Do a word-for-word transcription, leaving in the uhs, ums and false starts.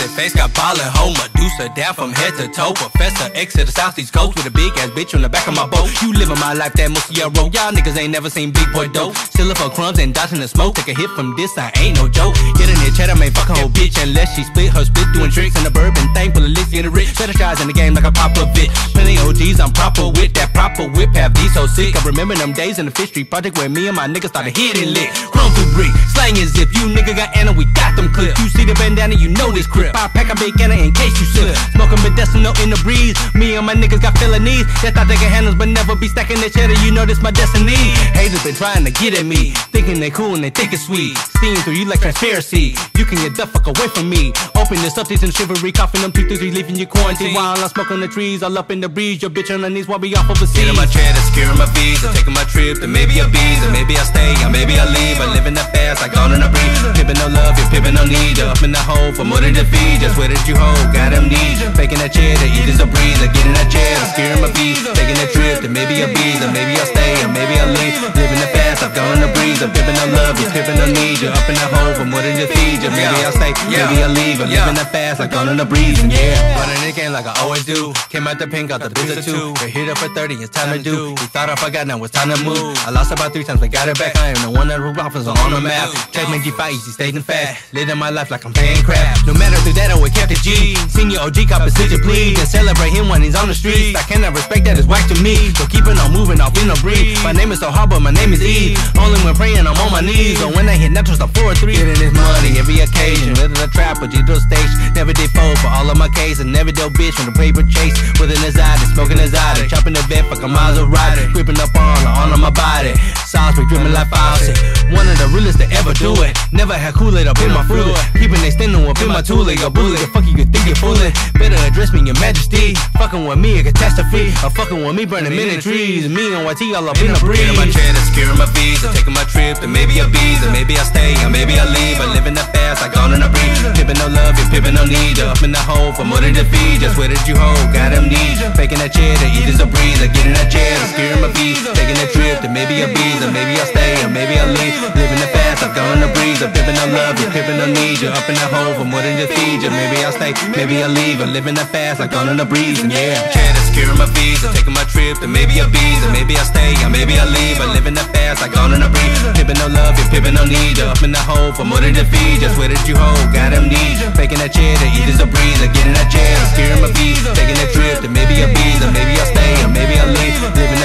pretty face, got ballin' hoe, Medusa down from head to toe. Professor X to the southeast coast with a big ass bitch on the back of my boat. You living my life that most of y'all roll. Y'all niggas ain't never seen big boy dope. Stealing for crumbs and dodging the smoke. Take a hit from this, I ain't no joke. Get in there, cheddar, man, fuck a whole bitch unless she split her split doing tricks in the bourbon thing full of licks in the rich. Fetishize in the game like a Popovich. Plenty O Gs, I'm proper with that proper whip. Have these so sick. I remember them days in the Fish Street Project where me and my niggas started hitting lit. Chrome through brick, slang is if you nigga got Anna, we got them clips. You see the bandana, you know this crip. I pack a big Anna in case you slip. Smoking medicinal in the breeze. Me and my niggas got felonies. They thought they could handle but never be stacking their cheddar. You know this my destiny. Haters been trying to get at me, thinking they cool and they think it's sweet. Seeing through you like transparency. You can get the fuck away from me. Open the substance and chivalry, coughing them two, three, three, leaving you quarantine. While I'm smoking the trees, all up in the breeze. Your bitch on her knees while we off overseas. Getting my cheddar, securing my visa, taking my trip to maybe a visa. Maybe I stay, or maybe I leave. I living that fast, like on in the breeze. Pippin' no love, you're pippin' no need. Up in the hole for more than the feed. Just where did you hold? Got them needs. Faking that cheddar, eat is a breather. Getting that cheddar, securing my visa, taking that trip to maybe a visa. Maybe I stay, or maybe I leave. Living that fast, I've gone in the breeze. I'm pippin' no love, you're pippin' no need. You're up in the hole for more than the feed. Maybe I stay, maybe I leave. I'm living that fast, like on in the breeze. And yeah, running the game like I always do. Came out the pin, got the biz or two. We're hit up for thirty, it's time to do. We thought I forgot, now it's time to move. I lost about three times, but got it back. I am the one that ruled off is on the map. Check me G five easy, staying fat. Living my life like I'm paying crap. No matter through that, I always kept the G. Senior O G composition, please. And celebrate him when he's on the streets. I cannot respect that, it's whack to me. So keeping on moving off in the breeze. My name is so hard, but my name is E. Only when praying, I'm on my knees. So when I hit naturals, I'm four or three. Getting this money every occasion. Whether the trap or G-Drill station. Never did fold for all of my cases. Never dealt bitch from the paper chase. Within his eye, smoking his eye. Chopping the bed, fuck a Maserati. Gripping up on her, on my body. Sauce be dripping like faucet. One of the realest to ever do it. Never had Kool-Aid up in my fruit. Keeping extending up in my toolie. Your bullet, the fuck you could think you're fooling. Better address me, your majesty. Fucking with me, a catastrophe. Or fucking with me, burning many trees. Me and Y T all up in the breeze. Getting my cheddar, securing my visa, taking my trip to maybe a visa. Maybe I stay, or maybe I leave. I living that fast, like on in the breeze. Pippin' no love, you're pippin' no need. Up in the hole for more than the feed. Just where did you hold? Got them needs. Faking that cheddar, eat is a breather. Getting that cheddar, securing my visa, taking that trip to maybe a visa. Maybe I stay, or maybe I leave. Living that fast, I've gone in the breeze. I'm pippin' no love, you're pippin' no need. You're up in that hole for more than the feed. Maybe I stay, maybe I leave. I'm living that fast, like on in the breeze. And yeah, cheddar, securing my visa, taking my trip to maybe a visa. Maybe I stay, or maybe I leave. I'm living that fast, like on in the breeze. Pippin' no love, you're pippin' no need. You're up in that hole for more than the feed. Just where did you hold? Got them needs. Faking that cheddar, eat is a breather. Getting that cheddar, securing my visa, taking that trip to maybe a visa. Maybe I stay, or maybe I leave. Living